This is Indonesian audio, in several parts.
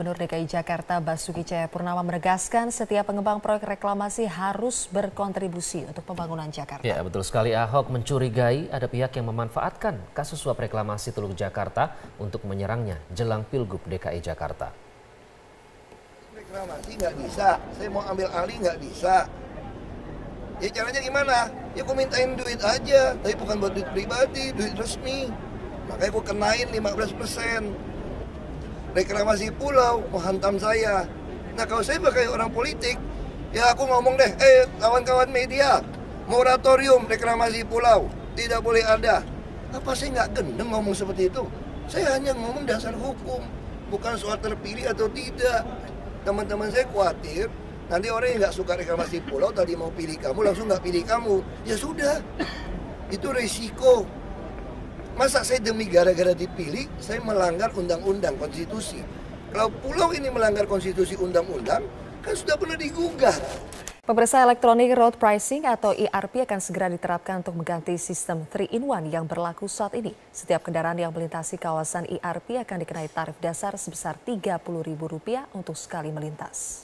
Gubernur DKI Jakarta Basuki Cahayapurnama menegaskan setiap pengembang proyek reklamasi harus berkontribusi untuk pembangunan Jakarta. Ya, betul sekali. Ahok mencurigai ada pihak yang memanfaatkan kasus suap reklamasi Teluk Jakarta untuk menyerangnya jelang Pilgub DKI Jakarta. Reklamasi nggak bisa, saya mau ambil alih nggak bisa. Ya caranya gimana? Ya aku mintain duit aja, tapi bukan buat duit pribadi, duit resmi. Makanya aku kenain 15%. Reklamasi pulau mau hantam saya. Nah kalau saya pakai orang politik, ya aku ngomong deh, kawan-kawan media, moratorium reklamasi pulau tidak boleh ada. Apa saya nggak gendeng ngomong seperti itu? Saya hanya ngomong dasar hukum, bukan soal terpilih atau tidak. Teman-teman saya khawatir nanti orang yang nggak suka reklamasi pulau tadi mau pilih kamu langsung nggak pilih kamu. Ya sudah, itu resiko. Masa saya demi gara-gara dipilih, saya melanggar undang-undang konstitusi. Kalau pulau ini melanggar konstitusi undang-undang, kan sudah pernah digugat. Pemirsa, Electronic Road Pricing atau ERP akan segera diterapkan untuk mengganti sistem 3-in-1 yang berlaku saat ini. Setiap kendaraan yang melintasi kawasan ERP akan dikenai tarif dasar sebesar Rp30.000 untuk sekali melintas.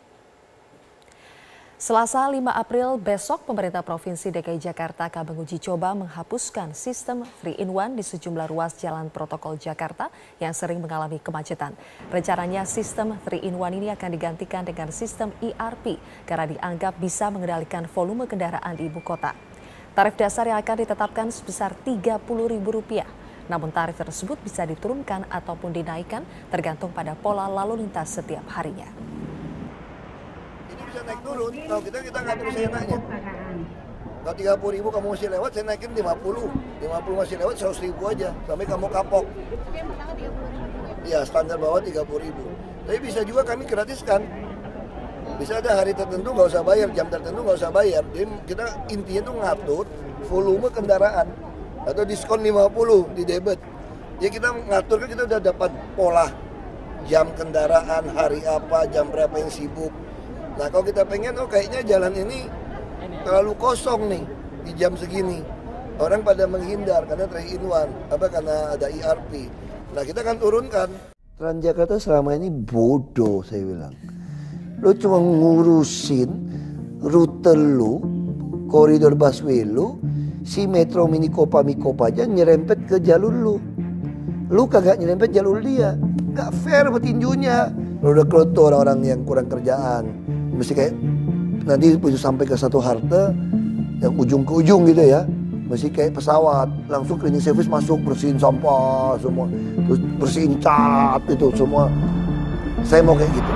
Selasa 5 April besok, pemerintah Provinsi DKI Jakarta akan menguji coba menghapuskan sistem 3-in-1 di sejumlah ruas jalan protokol Jakarta yang sering mengalami kemacetan. Rencananya sistem 3-in-1 ini akan digantikan dengan sistem ERP karena dianggap bisa mengendalikan volume kendaraan di ibu kota. Tarif dasar yang akan ditetapkan sebesar Rp30.000. Namun tarif tersebut bisa diturunkan ataupun dinaikkan tergantung pada pola lalu lintas setiap harinya. Bisa naik turun, kalau kita nggak terus enaknya. Kalau 30.000 kamu masih lewat, saya naikin 50 masih lewat 100.000 aja, sampai kamu kapok. Ya standar bawah 30.000. Tapi bisa juga kami gratiskan. Bisa ada hari tertentu nggak usah bayar, jam tertentu nggak usah bayar. Jadi kita intinya tuh ngatur volume kendaraan atau diskon 50 di debit. Ya kita ngatur kan kita udah dapat pola jam kendaraan, hari apa, jam berapa yang sibuk. Nah kalau kita pengen, kayaknya jalan ini terlalu kosong nih di jam segini. Orang pada menghindar karena 3-in-1, karena ada ERP. Nah kita akan turunkan. Transjakarta selama ini bodoh saya bilang. Lo cuma ngurusin rute lu, koridor busway lu, si Metro Mini Kopa aja nyerempet ke jalur lu. Lu kagak nyerempet jalur dia. Gak fair petinjunya. Lo udah keloto orang-orang yang kurang kerjaan. Mesti kayak nanti sampai ke satu halte yang ujung ke ujung gitu ya. Mesti kayak pesawat, langsung cleaning service masuk, bersihin sampah semua, terus bersihin cat itu semua. Saya mau kayak gitu.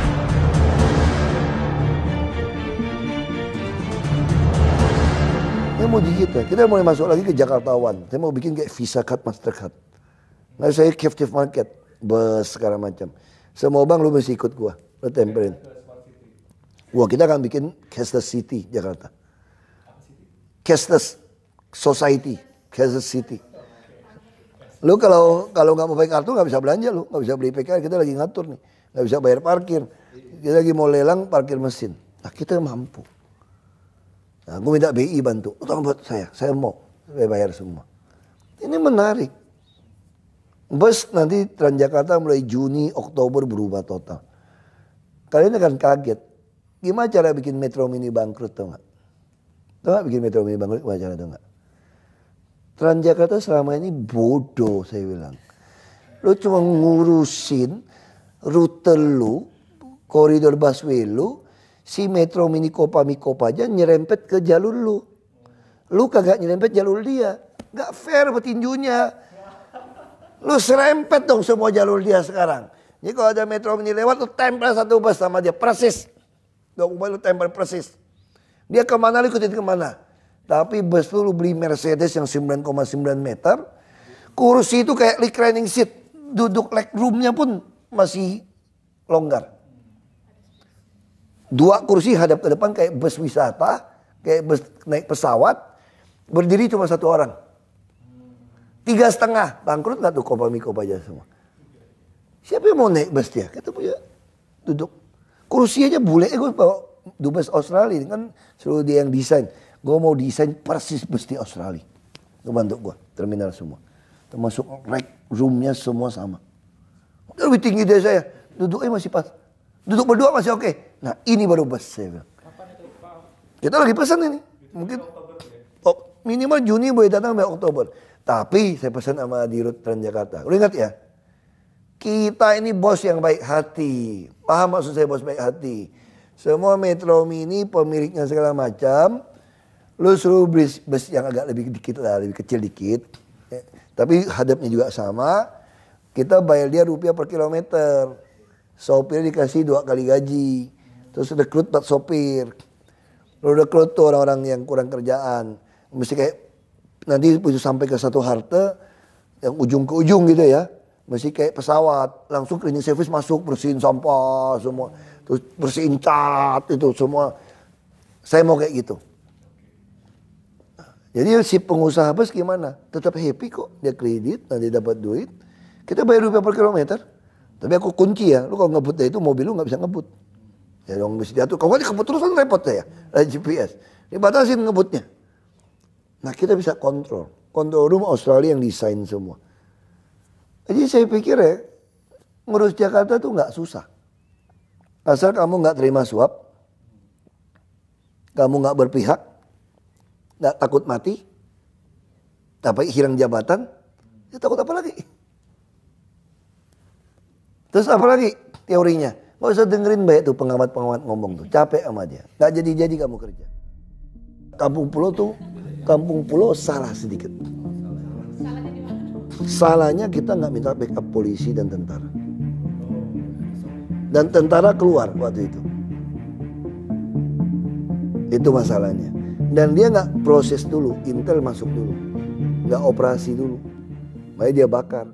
Saya mau kita mulai masuk lagi ke Jakarta One. Saya mau bikin kayak Visa Card, Mastercard. Nah saya captive market, bus segala macam. Semua bang lu mesti ikut gua, lu temperin. Wah kita akan bikin cashless city Jakarta. Cashless society, cashless city. Lu kalau nggak mau pakai kartu nggak bisa belanja, lu nggak bisa beli PKR. Kita lagi ngatur nih, nggak bisa bayar parkir. Kita lagi mau lelang parkir mesin. Nah kita mampu. Nah, gue minta BI bantu. Tolong buat saya mau bayar semua. Ini menarik. Bus nanti Transjakarta mulai Juni, Oktober berubah total. Kalian akan kaget. Gimana cara bikin Metro Mini bangkrut, tau gak? Tau gak bikin Metro Mini bangkrut, gimana cara, tau gak? Transjakarta selama ini bodoh, saya bilang. Lo cuma ngurusin rute lu, koridor busway lu, si Metro Mini Kopa aja nyerempet ke jalur lu. Lu kagak nyerempet jalur dia. Gak fair petinjunya. Lu serempet dong semua jalur dia sekarang. Jadi kalau ada Metro Mini lewat, lu tempel satu bus sama dia, persis. Lu tempel persis. Dia kemana lu ikutin kemana. Tapi bus lu beli Mercedes yang 9,9 meter. Kursi itu kayak reclining seat. Duduk leg roomnya pun masih longgar. 2 kursi hadap ke depan kayak bus wisata. Kayak bus naik pesawat. Berdiri cuma 1 orang. 3,5. Bangkrut gak tuh Kopa aja semua. Siapa yang mau naik bus dia? Kita punya duduk. Kursi aja bule, gue bawa dubes Australia, ini kan seluruh dia yang desain. Gue mau desain persis bus di Australia. Gue bantu gue, terminal semua. Termasuk rack roomnya semua sama. Lebih tinggi dari saya. Duduknya masih pas. Duduk berdua masih oke. Nah ini baru bus saya bilang. Kita lagi pesan ini. Mungkin minimal Juni boleh datang sampai Oktober. Tapi saya pesan sama Dirut Transjakarta. Udah ingat ya? Kita ini bos yang baik hati. Paham maksud saya bos baik hati? Semua Metro Mini pemiliknya segala macam. Lu suruh bus yang agak lebih dikit lah, lebih kecil dikit. Tapi hadapnya juga sama. Kita bayar dia rupiah per kilometer. Sopir dikasih 2 kali gaji. Terus rekrut 4 sopir. Lalu rekrut tuh orang-orang yang kurang kerjaan. Mesti kayak nanti begitu sampai ke satu halte yang ujung ke ujung gitu ya. Mesti kayak pesawat. Langsung cleaning service masuk bersihin sampah semua. Terus bersihin cat itu semua. Saya mau kayak gitu. Jadi si pengusaha bus gimana? Tetap happy kok. Dia kredit, nanti dapat duit. Kita bayar rupiah per kilometer. Tapi aku kunci ya. Lu kalau ngebut itu mobil lu gak bisa ngebut. Ya dong mesti diatur. Kalau ngebut terus kan repot ya. Ada GPS. Dibatasin ngebutnya. Nah kita bisa kontrol. Kontrol room Australia yang desain semua. Jadi saya pikir ya. Ngurus Jakarta tuh gak susah. Asal kamu gak terima suap. Kamu gak berpihak. Gak takut mati, tapi hilang jabatan, ya takut apa lagi? Terus apa lagi teorinya? Gak usah dengerin baik tuh pengamat-pengamat ngomong tuh, capek sama dia. Gak jadi-jadi kamu kerja. Kampung Pulau salah sedikit. Salahnya kita gak minta backup polisi dan tentara. Dan tentara keluar waktu itu. Itu masalahnya. Dan dia nggak proses dulu, intel masuk dulu, nggak operasi dulu, makanya dia bakar.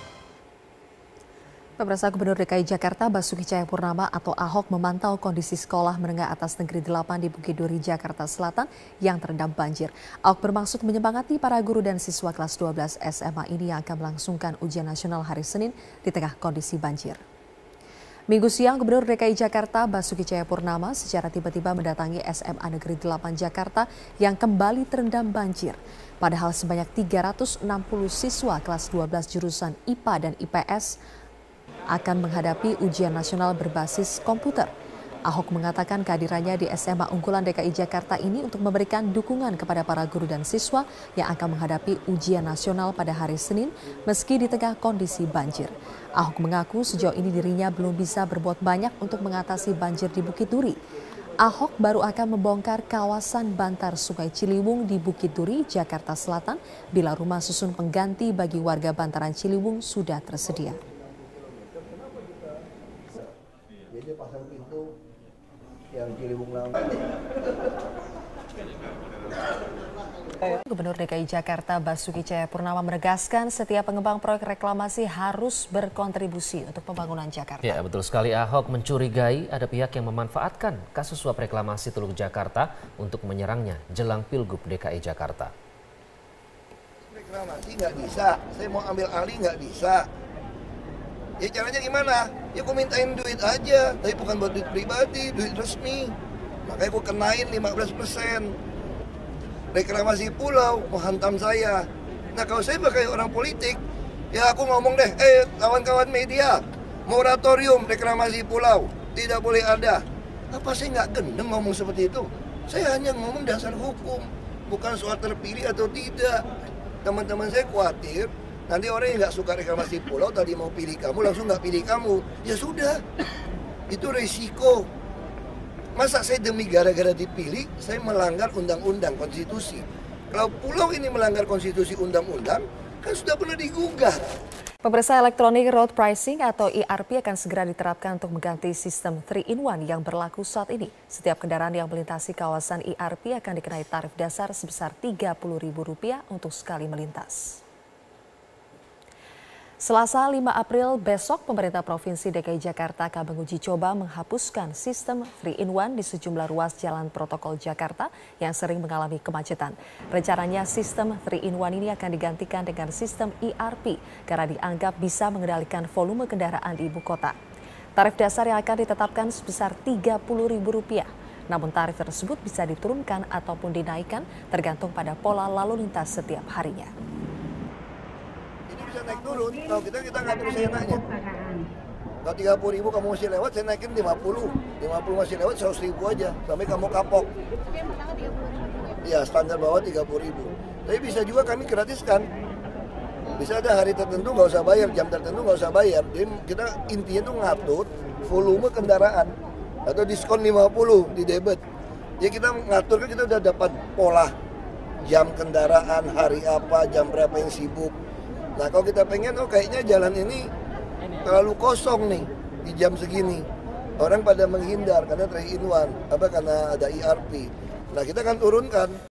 Pemirsa, Gubernur DKI Jakarta Basuki Cahayapurnama atau Ahok memantau kondisi sekolah menengah atas negeri 8 di Bukit Duri, Jakarta Selatan yang terendam banjir. Ahok bermaksud menyemangati para guru dan siswa kelas 12 SMA ini yang akan melangsungkan ujian nasional hari Senin di tengah kondisi banjir. Minggu siang, Gubernur DKI Jakarta Basuki Cahayapurnama secara tiba-tiba mendatangi SMA Negeri 8 Jakarta yang kembali terendam banjir. Padahal sebanyak 360 siswa kelas 12 jurusan IPA dan IPS akan menghadapi ujian nasional berbasis komputer. Ahok mengatakan kehadirannya di SMA unggulan DKI Jakarta ini untuk memberikan dukungan kepada para guru dan siswa yang akan menghadapi ujian nasional pada hari Senin meski di tengah kondisi banjir. Ahok mengaku sejauh ini dirinya belum bisa berbuat banyak untuk mengatasi banjir di Bukit Duri. Ahok baru akan membongkar kawasan bantar Sungai Ciliwung di Bukit Duri, Jakarta Selatan bila rumah susun pengganti bagi warga bantaran Ciliwung sudah tersedia. Jadi pasang pintu yang Ciliwung lama. Gubernur DKI Jakarta Basuki Cahayapurnama menegaskan setiap pengembang proyek reklamasi harus berkontribusi untuk pembangunan Jakarta. Ya, betul sekali. Ahok mencurigai ada pihak yang memanfaatkan kasus suap reklamasi Teluk Jakarta untuk menyerangnya jelang Pilgub DKI Jakarta. Reklamasi nggak bisa, saya mau ambil alih nggak bisa. Ya caranya gimana? Ya aku mintain duit aja, tapi bukan buat duit pribadi, duit resmi. Makanya aku kenain 15%. Reklamasi pulau menghantam saya. Nah kalau saya pakai orang politik, ya aku ngomong deh, kawan-kawan media, moratorium reklamasi pulau, tidak boleh ada. Apa saya nggak gendeng ngomong seperti itu? Saya hanya ngomong dasar hukum, bukan soal terpilih atau tidak. Teman-teman saya khawatir, nanti orang yang nggak suka reklamasi pulau tadi mau pilih kamu, langsung nggak pilih kamu. Ya sudah, itu resiko. Masa saya demi gara-gara dipilih, saya melanggar undang-undang konstitusi. Kalau pulau ini melanggar konstitusi undang-undang, kan sudah pernah digugat. Pemirsa, Electronic Road Pricing atau ERP akan segera diterapkan untuk mengganti sistem 3-in-1 yang berlaku saat ini. Setiap kendaraan yang melintasi kawasan ERP akan dikenai tarif dasar sebesar Rp30.000 untuk sekali melintas. Selasa 5 April besok, pemerintah Provinsi DKI Jakarta akan menguji coba menghapuskan sistem 3-in-1 di sejumlah ruas jalan protokol Jakarta yang sering mengalami kemacetan. Rencananya sistem 3-in-1 ini akan digantikan dengan sistem ERP karena dianggap bisa mengendalikan volume kendaraan di ibu kota. Tarif dasar yang akan ditetapkan sebesar Rp30.000. Namun tarif tersebut bisa diturunkan ataupun dinaikkan tergantung pada pola lalu lintas setiap harinya. Bisa naik turun, kalau kita nggak terus enaknya. Kalau 30.000 kamu masih lewat, saya naikin 50 masih lewat 100.000 aja, sampai kamu kapok. Tapi yang pertama 30.000 ya? Ya, standar bawah 30.000. Tapi bisa juga kami gratiskan. Bisa ada hari tertentu nggak usah bayar, jam tertentu nggak usah bayar. Jadi kita intinya tuh ngatur volume kendaraan atau diskon 50 di debit. Ya kita ngatur kan kita udah dapat pola jam kendaraan, hari apa, jam berapa yang sibuk. Nah kalau kita pengen, oh kayaknya jalan ini terlalu kosong nih di jam segini. Orang pada menghindar karena 3-in-1, karena ada ERP. Nah kita akan turunkan.